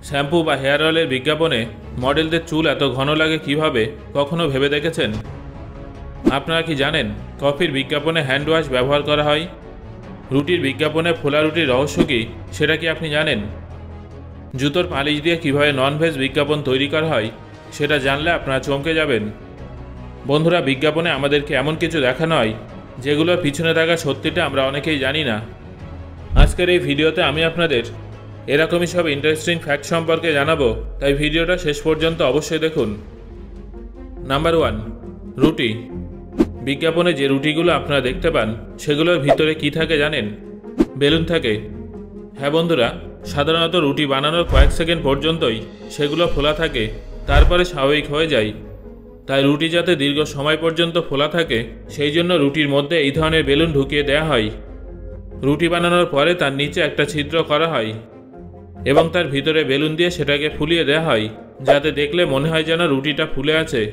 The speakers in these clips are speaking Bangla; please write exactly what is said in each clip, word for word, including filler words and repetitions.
শ্যাম্পু বা হেয়ার অয়েলের বিজ্ঞাপনে মডেলদের চুল এত ঘন লাগে কিভাবে কখনো ভেবে দেখেছেন? আপনারা কি জানেন কফির বিজ্ঞাপনে হ্যান্ড ওয়াশ ব্যবহার করা হয়? রুটির বিজ্ঞাপনে ফোলা রুটির রহস্য কী সেটা কি আপনি জানেন? জুতোর পালিশ দিয়ে কীভাবে ননভেজ বিজ্ঞাপন তৈরি করা হয় সেটা জানলে আপনারা চমকে যাবেন। বন্ধুরা, বিজ্ঞাপনে আমাদেরকে এমন কিছু দেখানো হয় যেগুলোর পিছনে থাকা সত্যিটা আমরা অনেকেই জানি না। আজকের এই ভিডিওতে আমি আপনাদের এরকমই সব ইন্টারেস্টিং ফ্যাক্ট সম্পর্কে জানাবো, তাই ভিডিওটা শেষ পর্যন্ত অবশ্যই দেখুন। নাম্বার ওয়ান, রুটি। বিজ্ঞাপনে যে রুটিগুলো আপনারা দেখতে পান সেগুলোর ভিতরে কি থাকে জানেন? বেলুন থাকে। হ্যাঁ বন্ধুরা, সাধারণত রুটি বানানোর কয়েক সেকেন্ড পর্যন্তই সেগুলো ফোলা থাকে, তারপরে স্বাভাবিক হয়ে যায়। তাই রুটি যাতে দীর্ঘ সময় পর্যন্ত ফোলা থাকে সেই জন্য রুটির মধ্যে এই ধরনের বেলুন ঢুকিয়ে দেওয়া হয়। রুটি বানানোর পরে তার নিচে একটা ছিদ্র করা হয় এবং তার ভিতরে বেলুন দিয়ে সেটাকে ফুলিয়ে দেওয়া হয় যাতে দেখলে মনে হয় যেন রুটিটা ফুলে আছে।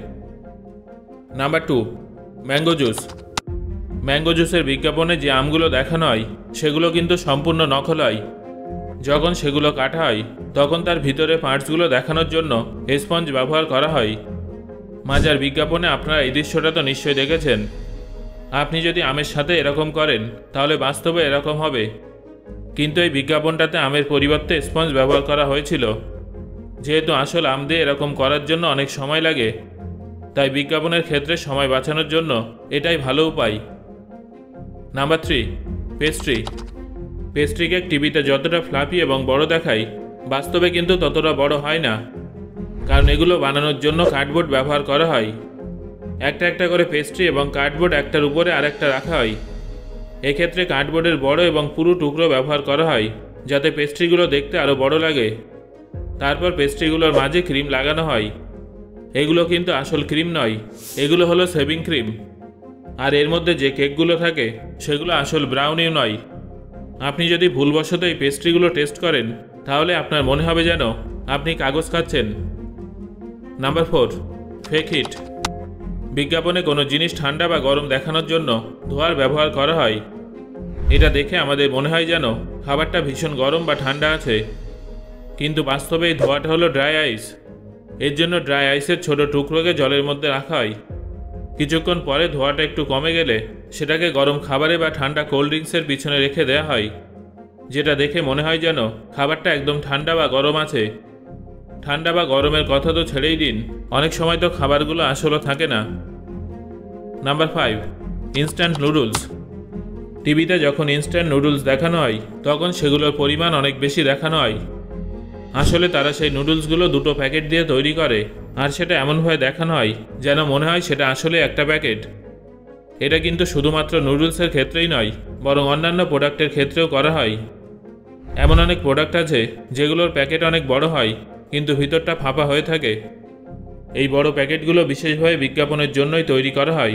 Number two, mango juice. Mango জুসের বিজ্ঞাপনে যে আমগুলো দেখানো হয় সেগুলো কিন্তু সম্পূর্ণ নকল হয়। যখন সেগুলো কাটা হয় তখন তার ভিতরে পার্টসগুলো দেখানোর জন্য স্পঞ্জ ব্যবহার করা হয়। মাজার বিজ্ঞাপনে আপনারা এই দৃশ্যটা তো নিশ্চয়ই দেখেছেন। আপনি যদি আমের সাথে এরকম করেন তাহলে বাস্তবে এরকম হবে, কিন্তু এই বিজ্ঞাপনটাতে আমের পরিবর্তে স্পঞ্জ ব্যবহার করা হয়েছিল। যেহেতু আসল আম দিয়ে এরকম করার জন্য অনেক সময় লাগে, তাই বিজ্ঞাপনের ক্ষেত্রে সময় বাঁচানোর জন্য এটাই ভালো উপায়। Number three, pastry. Pastry cake টিভিতে যতটা ফ্লাফি এবং বড় দেখায় বাস্তবে কিন্তু ততটা বড় হয় না, কারণ এগুলো বানানোর জন্য কার্ডবোর্ড ব্যবহার করা হয়। একটা একটা করে পেস্ট্রি এবং কার্ডবোর্ড একটার উপরে আরেকটা রাখা হয়। এক্ষেত্রে কার্ডবোর্ডের বড় এবং পুরো টুকরো ব্যবহার করা হয় যাতে পেস্ট্রিগুলো দেখতে আরও বড় লাগে। তারপর পেস্ট্রিগুলোর মাঝে ক্রিম লাগানো হয়। এগুলো কিন্তু আসল ক্রিম নয়, এগুলো হলো শেভিং ক্রিম। আর এর মধ্যে যে কেকগুলো থাকে সেগুলো আসল ব্রাউনিও নয়। আপনি যদি ভুলবশত এই পেস্ট্রিগুলো টেস্ট করেন তাহলে আপনার মনে হবে যেন আপনি কাগজ খাচ্ছেন। Number four, fake hit. বিজ্ঞাপনে কোনো জিনিস ঠান্ডা বা গরম দেখানোর জন্য ধোঁয়ার ব্যবহার করা হয়। এটা দেখে আমাদের মনে হয় যেন খাবারটা ভীষণ গরম বা ঠান্ডা আছে, কিন্তু বাস্তবে এই ধোঁয়াটা হলো ড্রাই আইস। এর জন্য ড্রাই আইসের ছোট টুকরোকে জলের মধ্যে রাখা হয়। কিছুক্ষণ পরে ধোঁয়াটা একটু কমে গেলে সেটাকে গরম খাবারে বা ঠান্ডা কোল্ড ড্রিঙ্কসের পিছনে রেখে দেওয়া হয়, যেটা দেখে মনে হয় যেন খাবারটা একদম ঠান্ডা বা গরম আছে। ঠান্ডা বা গরমের কথা তো ছেড়েই দিন, অনেক সময় তো খাবারগুলো আসলে থাকে না। Number five, instant noodles. টিভিতে যখন ইনস্ট্যান্ট নুডলস দেখানো হয় তখন সেগুলোর পরিমাণ অনেক বেশি দেখানো হয়। আসলে তারা সেই নুডলসগুলো দুটো প্যাকেট দিয়ে তৈরি করে, আর সেটা এমনভাবে দেখানো হয় যেন মনে হয় সেটা আসলে একটা প্যাকেট। এটা কিন্তু শুধুমাত্র নুডলসের ক্ষেত্রেই নয়, বরং অন্যান্য প্রোডাক্টের ক্ষেত্রেও করা হয়। এমন অনেক প্রোডাক্ট আছে যেগুলোর প্যাকেট অনেক বড় হয় কিন্তু ভিতরটা ফাঁপা হয়ে থাকে। এই বড় প্যাকেটগুলো বিশেষভাবে বিজ্ঞাপনের জন্যই তৈরি করা হয়।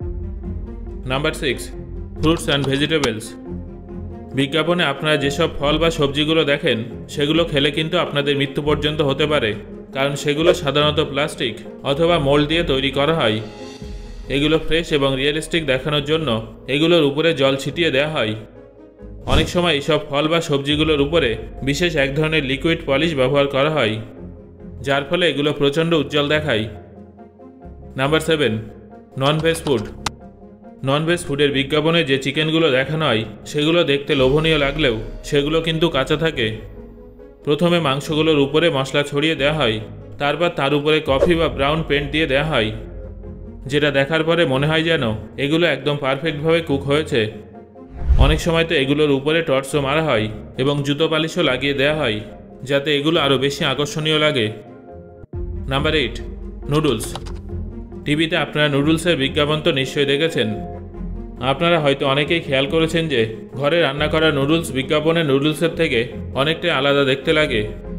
Number six, fruits and vegetables. বিজ্ঞাপনে আপনারা যেসব ফল বা সবজিগুলো দেখেন সেগুলো খেলে কিন্তু আপনাদের মৃত্যু পর্যন্ত হতে পারে, কারণ সেগুলো সাধারণত প্লাস্টিক অথবা মোল্ড দিয়ে তৈরি করা হয়। এগুলো ফ্রেশ এবং রিয়েলিস্টিক দেখানোর জন্য এগুলোর উপরে জল ছিটিয়ে দেওয়া হয়। অনেক সময় এইসব ফল বা সবজিগুলোর উপরে বিশেষ এক ধরনের লিকুইড পলিশ ব্যবহার করা হয়, যার ফলে এগুলো প্রচণ্ড উজ্জ্বল দেখায়। Number seven, non veg food. Non veg ফুডের বিজ্ঞাপনে যে চিকেনগুলো দেখানো হয় সেগুলো দেখতে লোভনীয় লাগলেও সেগুলো কিন্তু কাঁচা থাকে। প্রথমে মাংসগুলোর উপরে মশলা ছড়িয়ে দেওয়া হয়, তারপর তার উপরে কফি বা ব্রাউন পেন্ট দিয়ে দেওয়া হয়, যেটা দেখার পরে মনে হয় যেন এগুলো একদম পারফেক্টভাবে কুক হয়েছে। অনেক সময় তো এগুলোর উপরে টর্চও মারা হয় এবং জুতো পালিশও লাগিয়ে দেওয়া হয় যাতে এগুলো আরও বেশি আকর্ষণীয় লাগে। Number eight, noodles. টিভিতে আপনারা নুডলসের বিজ্ঞাপন তো নিশ্চয়ই দেখেছেন। আপনারা হয়তো অনেকেই খেয়াল করেছেন যে ঘরে রান্না করা নুডলস বিজ্ঞাপনে নুডলসের থেকে অনেকটাই আলাদা দেখতে লাগে।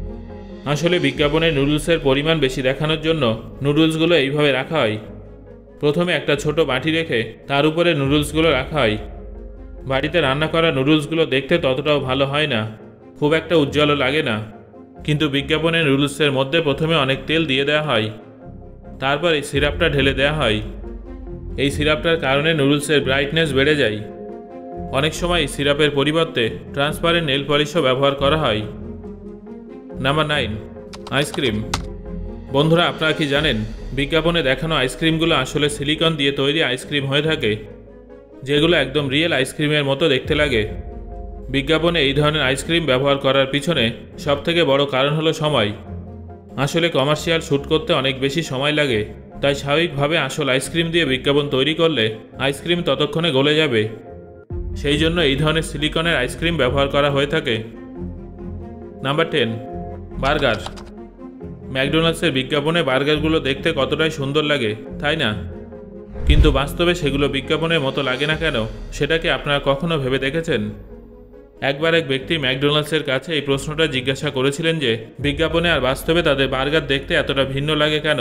আসলে বিজ্ঞাপনে নুডলসের পরিমাণ বেশি দেখানোর জন্য নুডলসগুলো এইভাবে রাখা হয়। প্রথমে একটা ছোট বাটি রেখে তার উপরে নুডলসগুলো রাখা হয়। বাড়িতে রান্না করা নুডলসগুলো দেখতে ততটাও ভালো হয় না, খুব একটা উজ্জ্বলও লাগে না, কিন্তু বিজ্ঞাপনে নুডলসের মধ্যে প্রথমে অনেক তেল দিয়ে দেওয়া হয়, তারপর এই সিরাপটা ঢেলে দেওয়া হয়। এই সিরাপটার কারণে নুডলসের ব্রাইটনেস বেড়ে যায়। অনেক সময় এই সিরাপের পরিবর্তে ট্রান্সপারেন্ট নেল পলিশও ব্যবহার করা হয়। Number nine, ice cream. বন্ধুরা, আপনারা কি জানেন বিজ্ঞাপনে দেখানো আইসক্রিমগুলো আসলে সিলিকন দিয়ে তৈরি আইসক্রিম হয়ে থাকে, যেগুলো একদম রিয়েল আইসক্রিমের মতো দেখতে লাগে। বিজ্ঞাপনে এই ধরনের আইসক্রিম ব্যবহার করার পিছনে সবথেকে বড় কারণ হলো সময়। আসলে কমার্শিয়াল শ্যুট করতে অনেক বেশি সময় লাগে, তাই স্বাভাবিকভাবে আসল আইসক্রিম দিয়ে বিজ্ঞাপন তৈরি করলে আইসক্রিম ততক্ষণে গলে যাবে। সেই জন্য এই ধরনের সিলিকনের আইসক্রিম ব্যবহার করা হয়ে থাকে। Number ten, burger. ম্যাকডোনাল্ডসের বিজ্ঞাপনে বার্গারগুলো দেখতে কতটাই সুন্দর লাগে, তাই না? কিন্তু বাস্তবে সেগুলো বিজ্ঞাপনের মতো লাগে না কেন, সেটা কি আপনারা কখনো ভেবে দেখেছেন? একবার এক ব্যক্তি ম্যাকডোনাল্ডসের কাছে এই প্রশ্নটা জিজ্ঞাসা করেছিলেন যে বিজ্ঞাপনে আর বাস্তবে তাদের বার্গার দেখতে এতটা ভিন্ন লাগে কেন।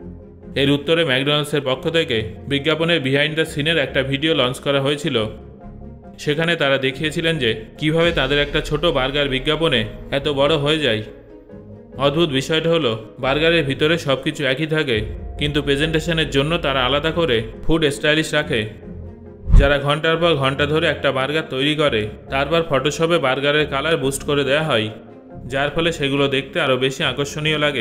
এর উত্তরে ম্যাকডোনাল্ডসের পক্ষ থেকে বিজ্ঞাপনের বিহাইন্ড দ্য সিনের একটা ভিডিও লঞ্চ করা হয়েছিল। সেখানে তারা দেখিয়েছিলেন যে কিভাবে তাদের একটা ছোট বার্গার বিজ্ঞাপনে এত বড় হয়ে যায়। অদ্ভুত বিষয়টা হলো, বার্গারের ভিতরে সব কিছু একই থাকে, কিন্তু প্রেজেন্টেশনের জন্য তারা আলাদা করে ফুড স্টাইলিশ রাখে, যারা ঘন্টার পর ঘন্টা ধরে একটা বার্গার তৈরি করে। তারপর ফটোশপে বার্গারের কালার বুস্ট করে দেওয়া হয়, যার ফলে সেগুলো দেখতে আরও বেশি আকর্ষণীয় লাগে।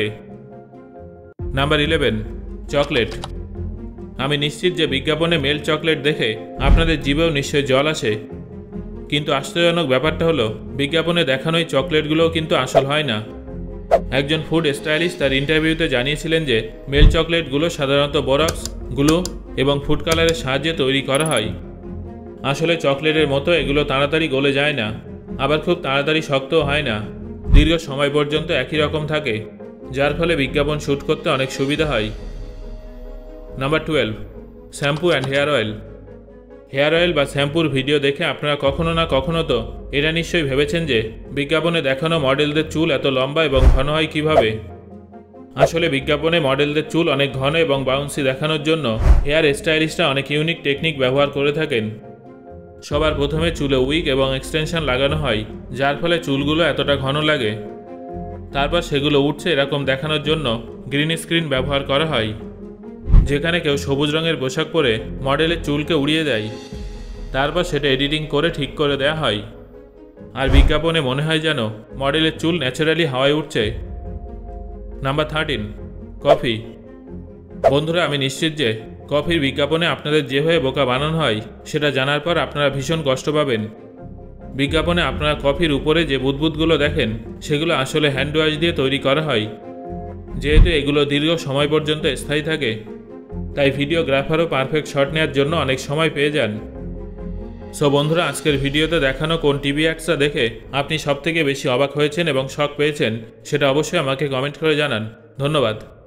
Number eleven, chocolate. আমি নিশ্চিত যে বিজ্ঞাপনে মেল্ট চকলেট দেখে আপনাদের জিভেও নিশ্চয়ই জল আসে, কিন্তু আশ্চর্যজনক ব্যাপারটা হলো বিজ্ঞাপনে দেখানো এই চকলেটগুলোও কিন্তু আসল হয় না। একজন ফুড স্টাইলিস্ট তার ইন্টারভিউতে জানিয়েছিলেন যে মেল্ট চকলেটগুলো সাধারণত বরফস, গ্লু এবং ফুড কালারের সাহায্যে তৈরি করা হয়। আসলে চকলেটের মতো এগুলো তাড়াতাড়ি গলে যায় না, আবার খুব তাড়াতাড়ি শক্তও হয় না, দীর্ঘ সময় পর্যন্ত একই রকম থাকে, যার ফলে বিজ্ঞাপন শ্যুট করতে অনেক সুবিধা হয়। Number twelve, shampoo and hair oil. Hair oil বা শ্যাম্পুর ভিডিও দেখে আপনারা কখনো না কখনো তো এটা নিশ্চয়ই ভেবেছেন যে বিজ্ঞাপনে দেখানো মডেলদের চুল এত লম্বা এবং ঘন হয় কিভাবে। আসলে বিজ্ঞাপনে মডেলদের চুল অনেক ঘন এবং বাউন্সি দেখানোর জন্য হেয়ার স্টাইলিস্টরা অনেক ইউনিক টেকনিক ব্যবহার করে থাকেন। সবার প্রথমে চুলে উইগ এবং এক্সটেনশন লাগানো হয়, যার ফলে চুলগুলো এতটা ঘন লাগে। তারপর সেগুলো উঠছে এরকম দেখানোর জন্য গ্রিন স্ক্রিন ব্যবহার করা হয়, যেখানে কেউ সবুজ রঙের পোশাক পরে মডেলের চুলকে উড়িয়ে দেয়। তারপর সেটা এডিটিং করে ঠিক করে দেওয়া হয়, আর বিজ্ঞাপনে মনে হয় যেন মডেলের চুল ন্যাচারালি হাওয়ায় উঠছে। Number thirteen, coffee. বন্ধুরা, আমি নিশ্চিত যে কফির বিজ্ঞাপনে আপনাদের যেভাবে বোকা বানানো হয় সেটা জানার পর আপনারা ভীষণ কষ্ট পাবেন। বিজ্ঞাপনে আপনারা কফির উপরে যে বুদবুদগুলো দেখেন সেগুলো আসলে হ্যান্ড ওয়াশ দিয়ে তৈরি করা হয়। যেহেতু এগুলো দীর্ঘ সময় পর্যন্ত স্থায়ী থাকে, তাই ভিডিওগ্রাফারও পারফেক্ট শট নেওয়ার জন্য অনেক সময় পেয়ে যান। সো বন্ধুরা, আজকের ভিডিওতে দেখানো কোন টিভি অ্যাডসটা দেখে আপনি সবথেকে বেশি অবাক হয়েছেন এবং শক পেয়েছেন সেটা অবশ্যই আমাকে কমেন্ট করে জানান। ধন্যবাদ।